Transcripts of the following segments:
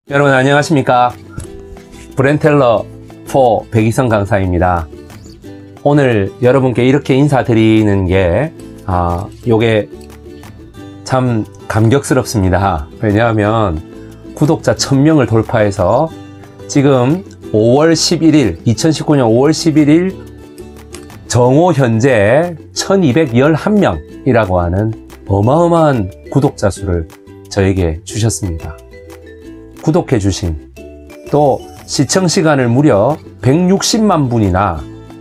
여러분 안녕하십니까? 브랜텔러 4 백이성 강사입니다. 오늘 여러분께 이렇게 인사드리는 게 요게 참 감격스럽습니다. 왜냐하면 구독자 1000명을 돌파해서 지금 2019년 5월 11일 정오 현재 1211명이라고 하는 어마어마한 구독자 수를 저에게 주셨습니다. 구독해 주신, 또 시청 시간을 무려 160만 분이나,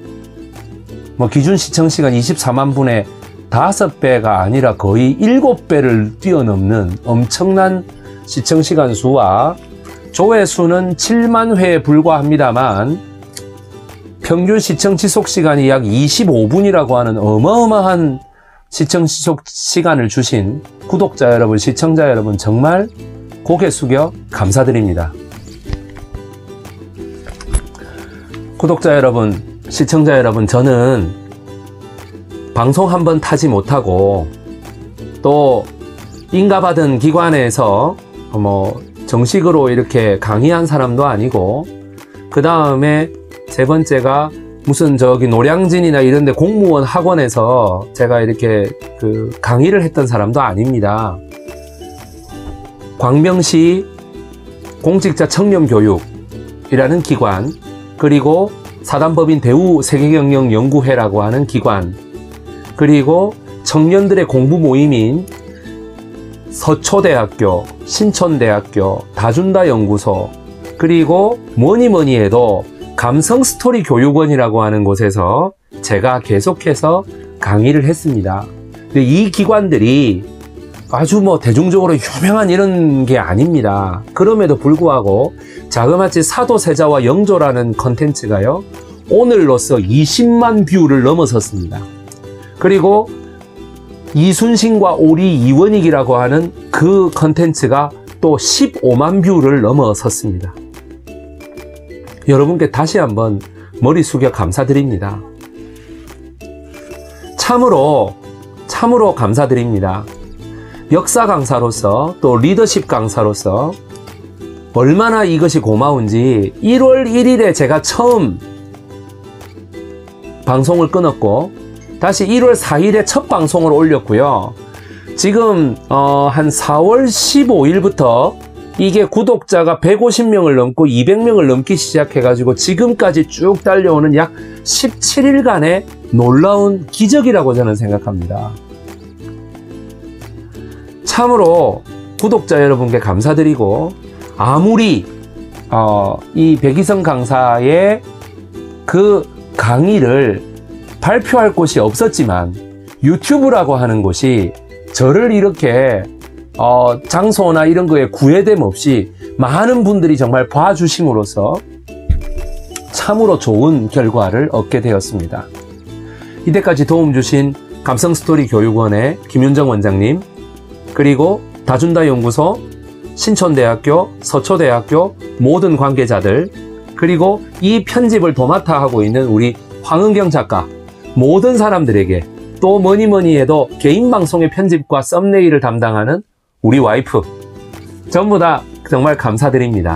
기준 시청 시간 24만 분의 5배가 아니라 거의 7배를 뛰어넘는 엄청난 시청 시간 수와 조회수는 7만 회에 불과합니다만 평균 시청 지속 시간이 약 25분이라고 하는 어마어마한 시청 지속 시간을 주신 구독자 여러분, 시청자 여러분, 정말 고개 숙여 감사드립니다. 구독자 여러분, 시청자 여러분, 저는 방송 한번 타지 못하고 또 인가받은 기관에서 정식으로 이렇게 강의한 사람도 아니고, 그 다음에 세 번째가 무슨 노량진이나 이런 데 공무원 학원에서 제가 이렇게 강의를 했던 사람도 아닙니다. 광명시 공직자 청렴교육이라는 기관, 그리고 사단법인 대우 세계경영연구회라고 하는 기관, 그리고 청년들의 공부 모임인 서초대학교, 신촌대학교, 다준다연구소, 그리고 뭐니 해도 감성스토리 교육원이라고 하는 곳에서 제가 계속해서 강의를 했습니다. 근데 이 기관들이 아주 대중적으로 유명한 이런 게 아닙니다. 그럼에도 불구하고 자그마치 사도세자와 영조라는 컨텐츠가요, 오늘로써 20만 뷰를 넘어섰습니다. 그리고 이순신과 오리 이원익이라고 하는 그 컨텐츠가 또 15만 뷰를 넘어섰습니다. 여러분께 다시 한번 머리 숙여 감사드립니다. 참으로 감사드립니다. 역사 강사로서, 또 리더십 강사로서 얼마나 이것이 고마운지 1월 1일에 제가 처음 방송을 끊었고 다시 1월 4일에 첫 방송을 올렸고요. 지금 한 4월 15일부터 이게 구독자가 150명을 넘고 200명을 넘기 시작해가지고 지금까지 쭉 달려오는 약 17일간의 놀라운 기적이라고 저는 생각합니다. 참으로 구독자 여러분께 감사드리고, 아무리 이 백이성 강사의 그 강의를 발표할 곳이 없었지만 유튜브라고 하는 곳이 저를 이렇게 장소나 이런 거에 구애됨 없이 많은 분들이 정말 봐주심으로써 참으로 좋은 결과를 얻게 되었습니다. 이때까지 도움 주신 감성스토리 교육원의 김윤정 원장님, 그리고 다준다연구소, 신촌대학교, 서초대학교 모든 관계자들, 그리고 이 편집을 도맡아 하고 있는 우리 황은경 작가, 모든 사람들에게, 또 뭐니 해도 개인 방송의 편집과 썸네일을 담당하는 우리 와이프, 전부 다 정말 감사드립니다.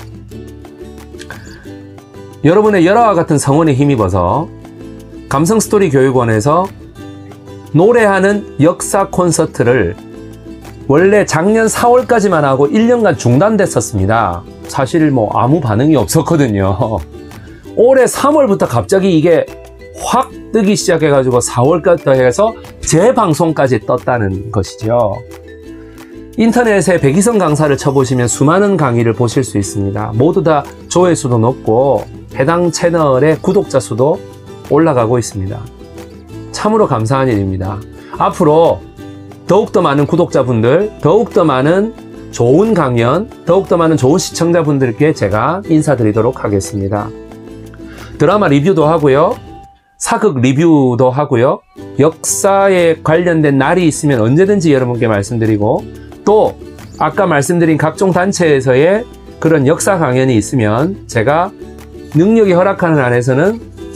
여러분의 열화와 같은 성원에 힘입어서 감성스토리 교육원에서 노래하는 역사 콘서트를 원래 작년 4월까지만 하고 1년간 중단됐었습니다. 사실 아무 반응이 없었거든요. 올해 3월부터 갑자기 이게 확 뜨기 시작해가지고 4월까지 해서 제 방송까지 떴다는 것이죠. 인터넷에 백이성 강사를 쳐보시면 수많은 강의를 보실 수 있습니다. 모두 다 조회수도 높고 해당 채널의 구독자 수도 올라가고 있습니다. 참으로 감사한 일입니다. 앞으로 더욱더 많은 구독자분들, 더욱더 많은 좋은 강연, 더욱더 많은 좋은 시청자분들께 제가 인사드리도록 하겠습니다. 드라마 리뷰도 하고요, 사극 리뷰도 하고요, 역사에 관련된 날이 있으면 언제든지 여러분께 말씀드리고, 또 아까 말씀드린 각종 단체에서의 그런 역사 강연이 있으면 제가 능력이 허락하는 한에서는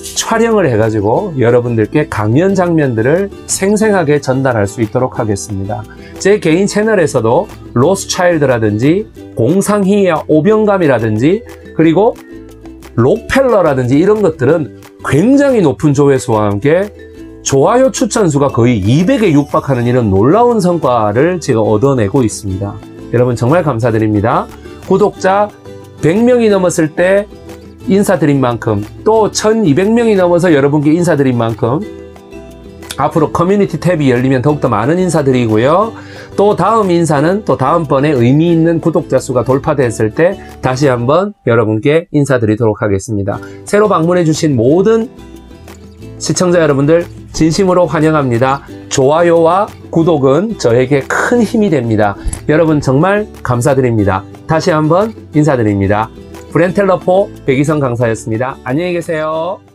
촬영을 해가지고 여러분들께 강연 장면들을 생생하게 전달할 수 있도록 하겠습니다. 제 개인 채널에서도 로스차일드라든지 공상희야 오병감이라든지 그리고 록펠러라든지 이런 것들은 굉장히 높은 조회수와 함께 좋아요 추천수가 거의 200에 육박하는 이런 놀라운 성과를 제가 얻어내고 있습니다. 여러분 정말 감사드립니다. 구독자 100명이 넘었을 때 인사드린 만큼 또 1200명이 넘어서 여러분께 인사드린 만큼 앞으로 커뮤니티 탭이 열리면 더욱더 많은 인사드리고요. 또 다음 인사는 또 다음번에 의미 있는 구독자 수가 돌파됐을 때 다시 한번 여러분께 인사드리도록 하겠습니다. 새로 방문해 주신 모든 시청자 여러분들 진심으로 환영합니다. 좋아요와 구독은 저에게 큰 힘이 됩니다. 여러분 정말 감사드립니다. 다시 한번 인사드립니다. 브렌텔러포 백이성 강사였습니다. 안녕히 계세요.